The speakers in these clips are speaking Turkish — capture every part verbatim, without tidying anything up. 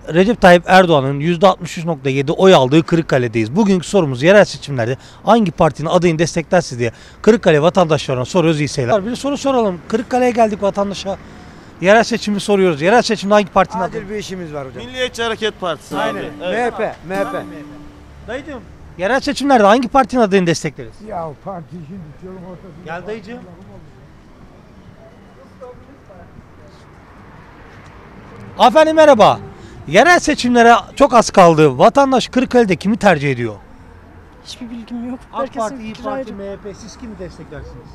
Recep Tayyip Erdoğan'ın yüzde altmış üç nokta yedi oy aldığı Kırıkkale'deyiz. Bugünkü sorumuz yerel seçimlerde hangi partinin adayını desteklersiniz diye Kırıkkale vatandaşlarına soruyoruz. İyi seyirler. Bir soru soralım. Kırıkkale'ye geldik vatandaşa. Yerel seçimi soruyoruz. Yerel seçimde hangi partinin adayı? Acil bir işimiz var hocam. Milliyetçi Hareket Partisi Aynen. abi. Evet. M H P, M H P. Dayıcığım. Yerel seçimlerde hangi partinin adayını destekleriz? Ya parti şimdi diyorum ortada. Gel dayıcığım. Efendim merhaba. Yerel seçimlere çok az kaldı. Vatandaş Kırıkkale'de kimi tercih ediyor? Hiçbir bilgim yok. AK Herkesin Parti, İyi fikri Parti, ayrı. M H P. Siz kimi desteklersiniz?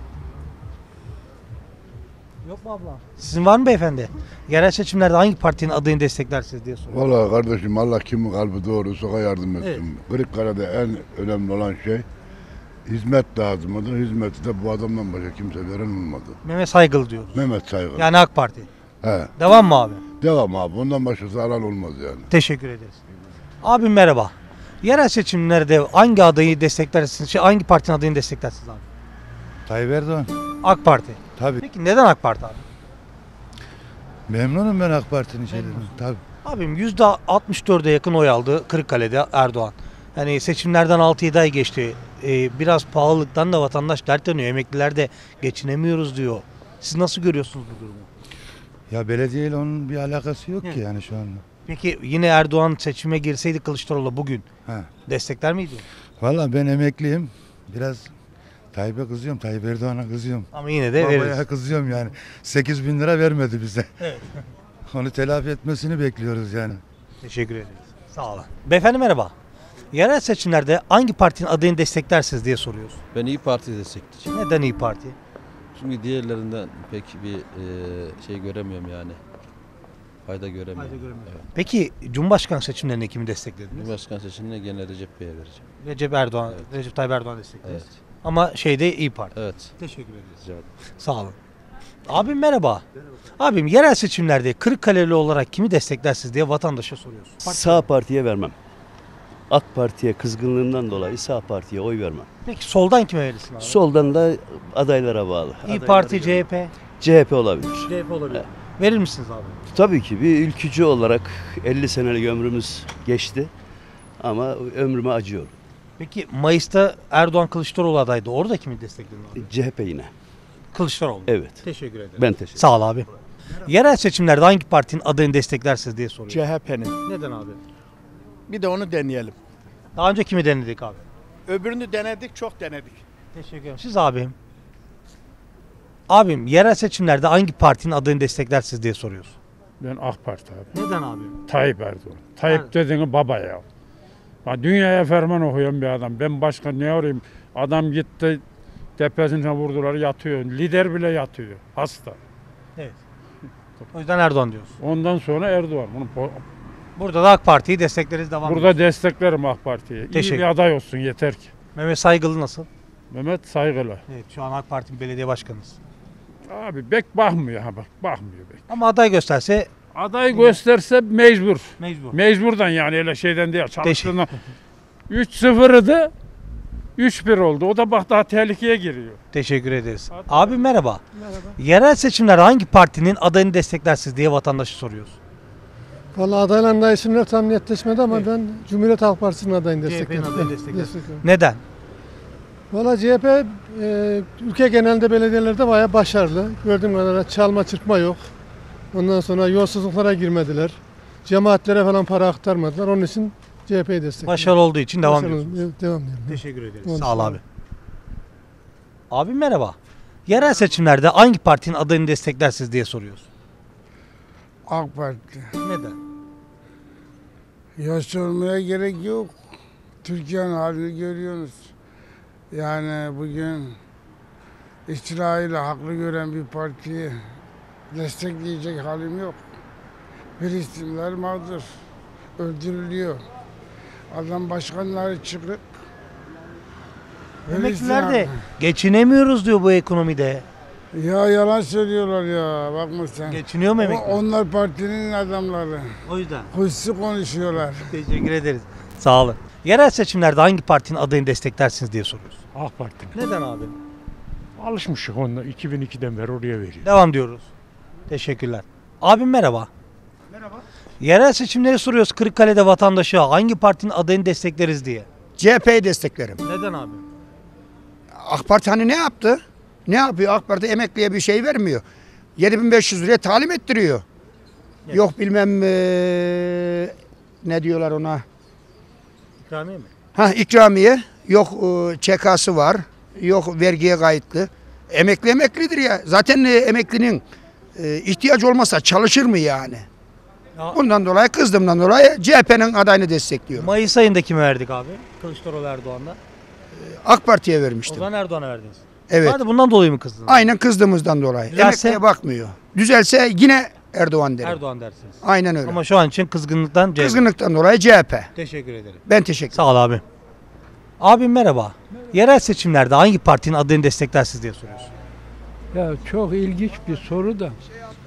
Yok mu abla? Sizin var mı beyefendi? Yerel seçimlerde hangi partinin adayını desteklersiniz diye soruyorum. Vallahi kardeşim Allah kimin kalbi doğruysa o yardım etsin. Evet. Kırıkkale'de en önemli olan şey hizmet lazımdı. Hizmeti de bu adamdan başka kimse veren olmadı. Mehmet Saygılı diyoruz. Mehmet Saygı. Yani AK Parti. He. Devam mı abi? Devam abi. Bundan başkası alan olmaz yani. Teşekkür ederiz. Abim merhaba. Yerel seçimlerde hangi adayı desteklersiniz? Şey, hangi partinin adayını desteklersiniz abi? Tayyip Erdoğan. AK Parti. Tabii. Peki neden AK Parti abi? Memnunum ben AK Parti'nin şeylerinden. Tabii. Abim yüzde altmış dörde yakın oy aldı Kırıkkale'de Erdoğan. Yani seçimlerden altı yedi ay geçti. Ee, biraz pahalılıktan da vatandaş dertleniyor. Emekliler de geçinemiyoruz diyor. Siz nasıl görüyorsunuz bu durumu? Ya belediyeyle onun bir alakası yok Hı. ki yani şu anda. Peki yine Erdoğan seçime girseydi Kılıçdaroğlu bugün Ha. destekler miydi? Valla ben emekliyim. Biraz Tayyip'e kızıyorum. Tayyip Erdoğan'a kızıyorum. Ama yine de veririz. Babaya kızıyorum yani. sekiz bin lira vermedi bize. Evet. Onu telafi etmesini bekliyoruz yani. Teşekkür ederiz. Sağ olun. Beyefendi merhaba. Yerel seçimlerde hangi partinin adayını desteklersiniz diye soruyoruz. Ben İyi Parti'yi destekleyeceğim. Neden İyi Parti? Çünkü diğerlerinden pek bir e, şey göremiyorum yani. Fayda göremiyorum. Evet. Peki Cumhurbaşkanı seçimlerinde kimi desteklediniz? Cumhurbaşkanı seçimine gene Recep Bey'e vereceğim. Recep Erdoğan, Evet. Recep Tayyip Erdoğan desteklediniz. Evet. Ama şeyde İyi Parti. Evet. Teşekkür ederiz. Rica ederim. Sağ olun. Abim merhaba. Abim yerel seçimlerde Kırıkkaleli olarak kimi desteklersiniz diye vatandaşa soruyoruz. Sağ Parti'ye vermem. AK Parti'ye kızgınlığımdan dolayı Sağ Parti'ye oy vermem. Peki soldan kime verirsin abi? Soldan da adaylara bağlı. İyi Adaylara Parti, göre. C H P. C H P olabilir. C H P olabilir. Verir misiniz abi? Tabii ki bir ülkücü olarak elli senelik ömrümüz geçti ama ömrüme acıyorum. Peki Mayıs'ta Erdoğan Kılıçdaroğlu adaydı. Orada kimi destekledin abi? C H P yine. Kılıçdaroğlu. Evet. Teşekkür ederim. Ben teşekkür Sağ ol abi. Yerel seçimlerde hangi partinin adayını desteklersiniz diye soruyorum. C H P'nin. Neden abi? Bir de onu deneyelim. Daha önce kimi denedik abi? Öbürünü denedik, çok denedik. Teşekkür ederim. Siz abim. Abim yerel seçimlerde hangi partinin adayını desteklersiniz diye soruyoruz. Ben AK Parti abi. Neden abi? Tayyip Erdoğan. Tayyip Evet. dediğini baba ya. Ya dünyaya ferman okuyan bir adam. Ben başka ne arayayım? Adam gitti tepesine vurdular yatıyor. Lider bile yatıyor. Hasta. Evet. O yüzden Erdoğan diyoruz. Ondan sonra Erdoğan. Bunu po- Burada da AK Parti'yi destekleriz devam Burada ediyoruz. desteklerim AK Parti'yi. İyi Teşekkür. bir aday olsun yeter ki. Mehmet Saygılı nasıl? Mehmet Saygılı. Evet şu an AK Parti belediye başkanımız. Abi bek bakmıyor ha bak. Bakmıyor bek. Ama aday gösterse Aday gösterse mecbur. mecbur. Mecburdan yani öyle şeyden değil. Çalıştığında üç sıfırdı. üç bir oldu. O da bak daha tehlikeye giriyor. Teşekkür ederiz. Abi merhaba. Merhaba. Yerel seçimlerde hangi partinin adayını desteklersiniz diye vatandaşı soruyoruz. Vallahi adayların da isimler tam netleşmedi ama Evet. ben Cumhuriyet Halk Partisi'nin adayını C H P'nin destekliyorum. adayını Evet, destekliyorsun. destekliyorum. Neden? Valla C H P e, ülke genelinde belediyelerde bayağı başarılı. Gördüğüm kadarıyla çalma çırpma yok. Ondan sonra yolsuzluklara girmediler. Cemaatlere falan para aktarmadılar. Onun için C H P'yi destekliyorum. Başarılı olduğu için devam Başarılı, ediyorsunuz. evet, devam ediyorum. Teşekkür ederiz. Olsun. Sağ ol abi. Abi merhaba. Yerel seçimlerde hangi partinin adayını desteklersiniz diye soruyoruz. AK Parti. Neden? Ya sormaya gerek yok. Türkiye'nin halini görüyorsunuz. Yani bugün İsrail'i haklı gören bir partiyi destekleyecek halim yok. Filistinler mağdur. Öldürülüyor. Adam başkanları çıkıp Emekliler de geçinemiyoruz diyor bu ekonomide. Ya yalan söylüyorlar ya, bakma sen. Geçiniyor mu O- emekliler? Onlar partinin adamları. O yüzden. Hırslı konuşuyorlar. Teşekkür ederiz. Sağ olun. Yerel seçimlerde hangi partinin adayını desteklersiniz diye soruyoruz. AK Parti. Neden abi? Alışmışık onunla. iki bin ikiden beri oraya veriyor. Devam diyoruz. Teşekkürler. Abim merhaba. Merhaba. Yerel seçimleri soruyoruz Kırıkkale'de vatandaşa hangi partinin adayını destekleriz diye. C H P'yi desteklerim. Neden abi? AK Parti hani ne yaptı? Ne yapıyor? AK Parti emekliye bir şey vermiyor. yedi bin beş yüz liraya talim ettiriyor. Evet. Yok bilmem eee, ne diyorlar ona? İkramiye mi? Ha ikramiye. Yok eee, Ç K'sı var. Yok vergiye kayıtlı. Emekli emeklidir ya. Zaten e, emeklinin e, ihtiyacı olmasa çalışır mı yani? Ya, Bundan dolayı kızdığımdan dolayı C H P'nin adayını destekliyorum. Mayıs ayında kime verdik abi? Kılıçdaroğlu Erdoğan'la. AK Parti'ye O vermiştim. zaman Erdoğan'a verdiniz. Evet. Hadi bundan dolayı mı kızdınız? Aynen kızdığımızdan dolayı. Düzelse- Emekliye bakmıyor. Düzelse yine Erdoğan derim. Erdoğan dersiniz. Aynen öyle. Ama şu an için kızgınlıktan C H P. Kızgınlıktan dolayı C H P. Teşekkür ederim. Ben teşekkür ederim. Sağ ol abi. Abim merhaba. Yerel seçimlerde hangi partinin adayını desteklersiniz diye soruyorsun. Ya çok ilginç bir soru da.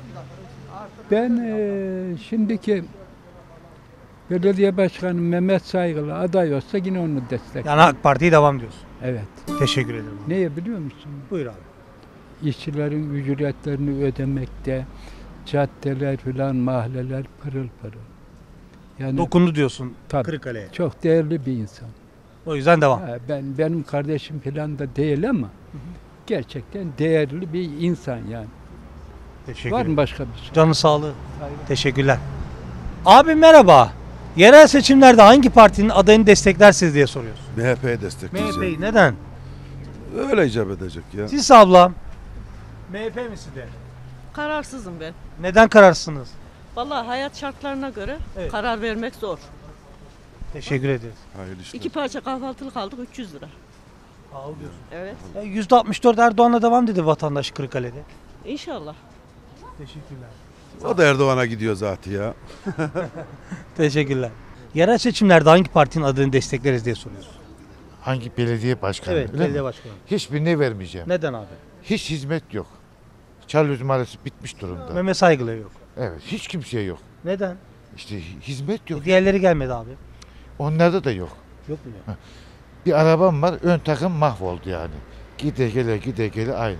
Ben eee, şimdiki belediye başkanı Mehmet Saygılı aday olsa yine onu desteklerim. Yani AK Parti'ye devam diyorsun. Evet. Teşekkür ederim. Neye biliyor musun? Buyur abi. İşçilerin ücretlerini ödemekte, caddeler filan mahalleler pırıl pırıl. Yani Dokundu diyorsun tabii, Kırıkkale'ye. çok değerli bir insan. O yüzden devam. Ha, ben benim kardeşim filan da değil ama gerçekten değerli bir insan yani. Teşekkür Var ederim. mı başka bir soru? Canı sağlığı. Teşekkürler. Abi merhaba. Yerel seçimlerde hangi partinin adayını desteklersiniz diye soruyorsun. M H P'ye destekleyeceğim. M H P'yi neden? Öyle icap edecek ya. Siz ablam. M H P misin de? Kararsızım ben. Neden kararsınız? Vallahi hayat şartlarına göre Evet. karar vermek zor. Teşekkür ederiz. Hayırlı işler. İki parça kahvaltılık aldık üç yüz lira. Pahalı diyorsun. Evet. E, yüzde altmış dört Erdoğan'la devam dedi vatandaş Kırıkkale'de. İnşallah. Teşekkürler. O da Erdoğan'a gidiyor zaten ya. Teşekkürler. Yerel seçimlerde hangi partinin adayını destekleriz diye soruyorsun. Hangi belediye başkanı? Evet, öyle mi? belediye başkanı. Hiçbirini vermeyeceğim. Neden abi? Hiç hizmet yok. Çarlıöz Mahallesi bitmiş durumda. Mehmet Saygılı yok. Evet, hiç kimseye yok. Neden? İşte hizmet yok. E, diğerleri gelmedi abi. Onlarda da yok. Yok mu ya? Bir arabam var, ön takım mahvoldu yani. Gide gele gide gele aynı.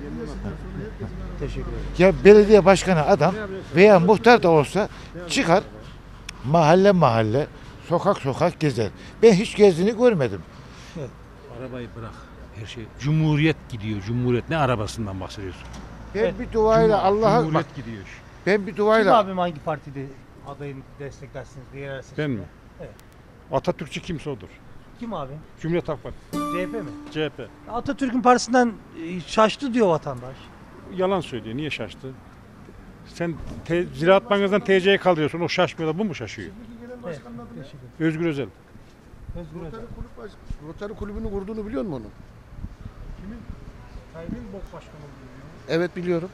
Teşekkür ederim. Ya belediye başkanı adam veya muhtar da olsa çıkar mahalle mahalle, sokak sokak gezer. Ben hiç gezdiğini görmedim. Arabayı bırak. Her şey. Cumhuriyet gidiyor. Cumhuriyet. Ne arabasından bahsediyorsun? Ben Evet. bir duayla Allah'a bak. Cumhuriyet gidiyor. Ben bir Siz duayla abim hangi partide adayını desteklersiniz diye yerel seçim? Ben mi? Evet. Atatürkçü kimse odur. Kim abi? Cumhuriyet Halk Partisi. C H P mi? C H P. Atatürk'ün partisinden e, şaştı diyor vatandaş. Yalan söylüyor. Niye şaştı? Sen te, Ziraat Bankası'ndan T C'ye kaldırıyorsun. O şaşmıyor da bu mu şaşıyor? Evet. Teşekkür ederim. Özgür Özel. Özgür Özel. Rotary kulübünü kurduğunu biliyor musun onun? Kimin? Tayyip'in bok başkanı Evet biliyorum.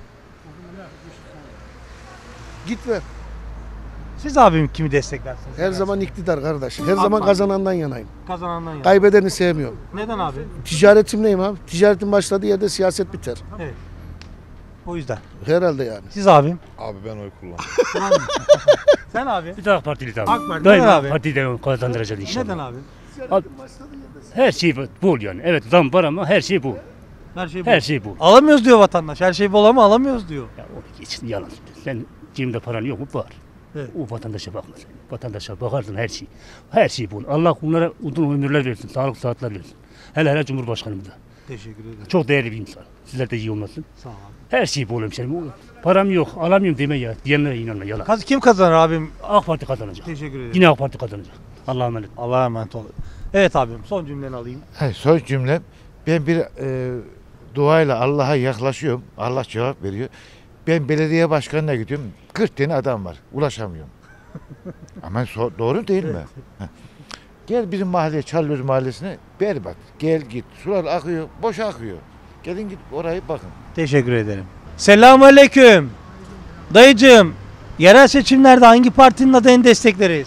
Git ver. Siz abim kimi desteklersiniz? Her Yerel zaman seçim? iktidar kardeş. Her AK zaman Parti. kazanandan yanayım. Kazanandan yana. Kaybedeni sevmiyorum. Neden abi? Ticaretim neyim abi? Ticaretin başladığı yerde siyaset biter. Evet. O yüzden. Herhalde yani. Siz abim. Abi ben oy kullandım. Sen abi. Bir de AK Partili tabii. AK Parti. Daima Neden AK abi? Parti'de kazandıracağız inşallah. Neden abi? Her şey bol yani. Evet zam var ama her şey bu. Her şey bu. Her şey bu. Alamıyoruz diyor vatandaş. Her şey bol ama alamıyoruz diyor. Ya o geçin yalan. Sen cebinde paran yok mu? Var. Evet. O vatandaşa bakma sen. Vatandaşa bakarsın her şey. Her şey bol. Allah bunlara uzun ömürler versin. Sağlık saatler versin. Hele hele Cumhurbaşkanımız da. Teşekkür ederim. Çok değerli bir insan. Sizler de iyi olmasın. Sağ ol abi. Her şey bol hemşerim. Param yok, alamıyorum deme ya. Diyenlere inanma yalan. Kaz kim kazanır abim? AK Parti kazanacak. Teşekkür ederim. Yine AK Parti kazanacak. Allah'a emanet. Allah'a emanet olun. Evet abim son cümleni alayım. Hayır, son cümlem. Ben bir e, duayla Allah'a yaklaşıyorum. Allah cevap veriyor. Ben belediye başkanına gidiyorum. kırk tane adam var. Ulaşamıyorum. Ama so- doğru değil mi? Heh. Gel bizim mahalleye, Çarlıöz Mahallesi'ne, berbat. Gel git. Sular akıyor, boş akıyor. Gelin git orayı bakın. Teşekkür ederim. Selamun aleyküm. Dayıcığım, yerel seçimlerde hangi partinin adayını destekleriz?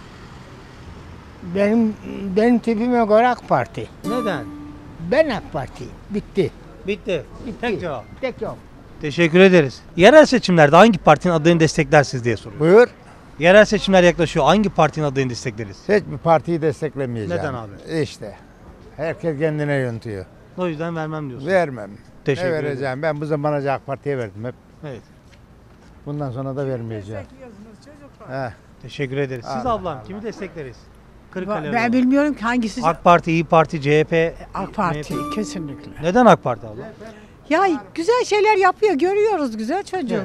Benim benim tipime göre AK Parti. Neden? Ben AK Parti. Bitti. Bitti. Bitti. Tek cevap. Tek yok. Teşekkür ederiz. Yerel seçimlerde hangi partinin adayını desteklersiniz diye soruyor. Buyur. Yerel seçimler yaklaşıyor. Hangi partinin adayını destekleriz? Hiçbir partiyi desteklemeyeceğim. Neden abi? İşte. Herkes kendine yönetiyor. O yüzden vermem diyorsun. Vermem. Teşekkür ne ederim. vereceğim? Ben bu zamana AK Parti'ye verdim hep. Evet. Bundan sonra da vermeyeceğim. He. Teşekkür ederiz. Siz Allah ablam kimi destekleriz? Kırıkkale Ben olarak. bilmiyorum ki hangisi. AK Parti, İyi Parti, C H P. AK Parti M H P. kesinlikle. Neden AK Parti abla? Ya güzel şeyler yapıyor, görüyoruz güzel çocuğum.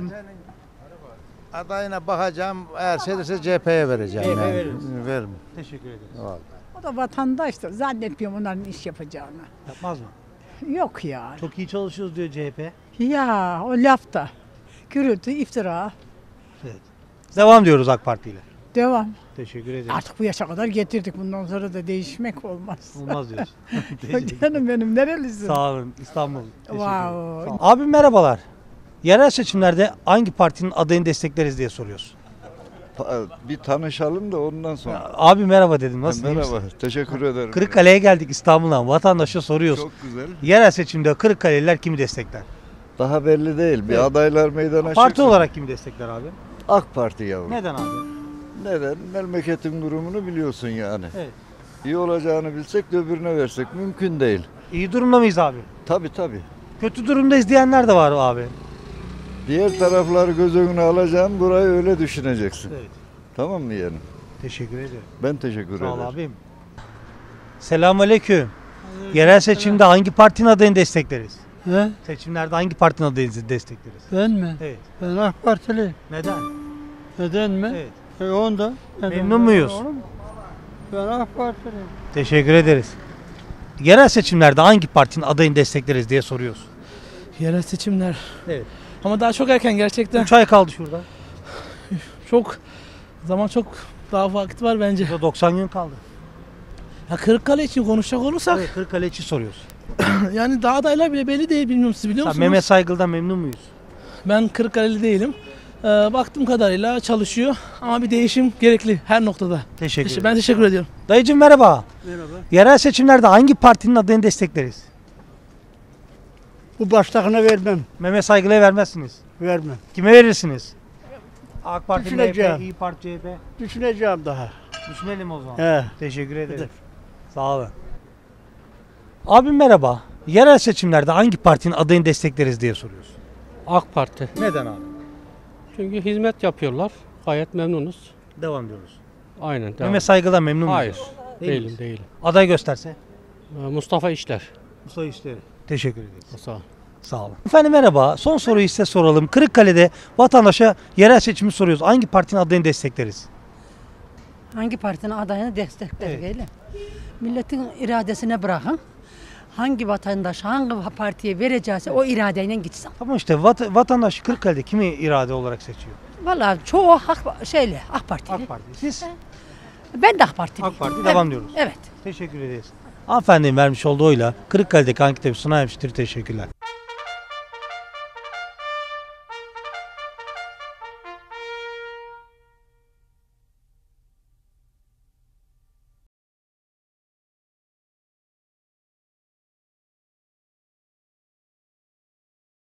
Adayına bakacağım. Eğer şeyse C H P'ye vereceğim. C H P yani. veririz. Veririm. Teşekkür ederiz. Vallahi. O da vatandaştır. Zannetmiyorum onların iş yapacağını. Yapmaz mı? Yok ya. Çok iyi çalışıyoruz diyor C H P. Ya o lafta. Gürültü, iftira. Evet. Devam diyoruz AK Parti ile. Devam. Teşekkür ederiz. Artık bu yaşa kadar getirdik. Bundan sonra da değişmek olmaz. Olmaz diyorsun. Teşekkür Canım benim nerelisin? Sağ olun. İstanbul. Teşekkür Wow. ederim. Sağ olun. Abim merhabalar. Yerel seçimlerde hangi partinin adayını destekleriz diye soruyoruz. Bir tanışalım da ondan sonra. Abi merhaba dedim. Nasılsın? iyi Merhaba. misin? Teşekkür ederim. Kırıkkale'ye geldik İstanbul'dan. Vatandaşa soruyoruz. Çok güzel. Yerel seçimde Kırıkkale'liler kimi destekler? Daha belli değil. Bir Evet. adaylar meydana Parti çıksın. olarak kimi destekler abi? AK Parti yavrum. Neden abi? Neden? Memleketin durumunu biliyorsun yani. Evet. İyi olacağını bilsek de öbürüne versek mümkün değil. İyi durumda mıyız abi? Tabii tabii. Kötü durumda izleyenler de var abi. Diğer tarafları göz önüne alacaksın, burayı öyle düşüneceksin. Evet. Tamam mı yeğenim? Teşekkür ederim. Ben teşekkür Sağ ol ederim. abim. Selamünaleyküm. Yerel seçimde hangi partinin adayını destekleriz? He? Seçimlerde hangi partinin adayını destekleriz? Ben mi? Evet. Ben AK Partili. Neden? Neden mi? Evet. E onda. Neden Memnun ben muyuz? oğlum? Ben AK Partiliyim. Teşekkür ederiz. Yerel seçimlerde hangi partinin adayını destekleriz diye soruyoruz. Yerel seçimler. Evet. Ama daha çok erken gerçekten. üç ay kaldı şurada. Çok zaman çok daha vakit var bence. doksan gün kaldı. Ya Kırıkkale için konuşacak olursak Evet, Kırıkkale için soruyoruz. yani daha adaylar bile belli değil, bilmiyorum siz biliyor Sen musunuz? Mehmet Saygıl'dan memnun muyuz? Ben Kırıkkaleli değilim. Ee, baktığım kadarıyla çalışıyor ama bir değişim gerekli her noktada. Teşekkür ederim. Ben teşekkür ediyorum. Dayıcım merhaba. Merhaba. Yerel seçimlerde hangi partinin adayını destekleriz? Bu baştakine vermem. Mehmet Saygıl'a vermezsiniz. Vermem. Kime verirsiniz? AK Parti, M H P, Düşüneceğim. İyi Parti, C H P. Düşüneceğim daha. Düşünelim o zaman. He. Teşekkür ederim. Sağ olun. Abim merhaba. Yerel seçimlerde hangi partinin adayını destekleriz diye soruyoruz. AK Parti. Neden abi? Çünkü hizmet yapıyorlar. Gayet memnunuz. Devam diyoruz. Aynen. Devam. Mehmet Saygı'dan memnun muyuz? Hayır. Değil değilim miyiz? değilim. Aday gösterse? Ee, Mustafa İşler. Mustafa İşleri. Teşekkür ederiz. Sağ ol. Sağ olun. Efendim merhaba. Son soruyu size soralım. Kırıkkale'de vatandaşa yerel seçimi soruyoruz. Hangi partinin adayını destekleriz? Hangi partinin adayını destekler Evet. öyle. Milletin iradesine bırakın. Hangi vatandaş hangi partiye vereceğse o iradeyle gitsin. Tamam işte vat- vatandaş Kırıkkale'de kimi irade olarak seçiyor? Vallahi çoğu hak şeyle AK Partili. AK Parti. Siz? Ben de AK Partiliyim. AK Parti Evet, devam diyoruz. Evet. Teşekkür ederiz. Hanımefendinin vermiş olduğu oyla Kırıkkale'deki ankete bir sona ermiştir. Teşekkürler.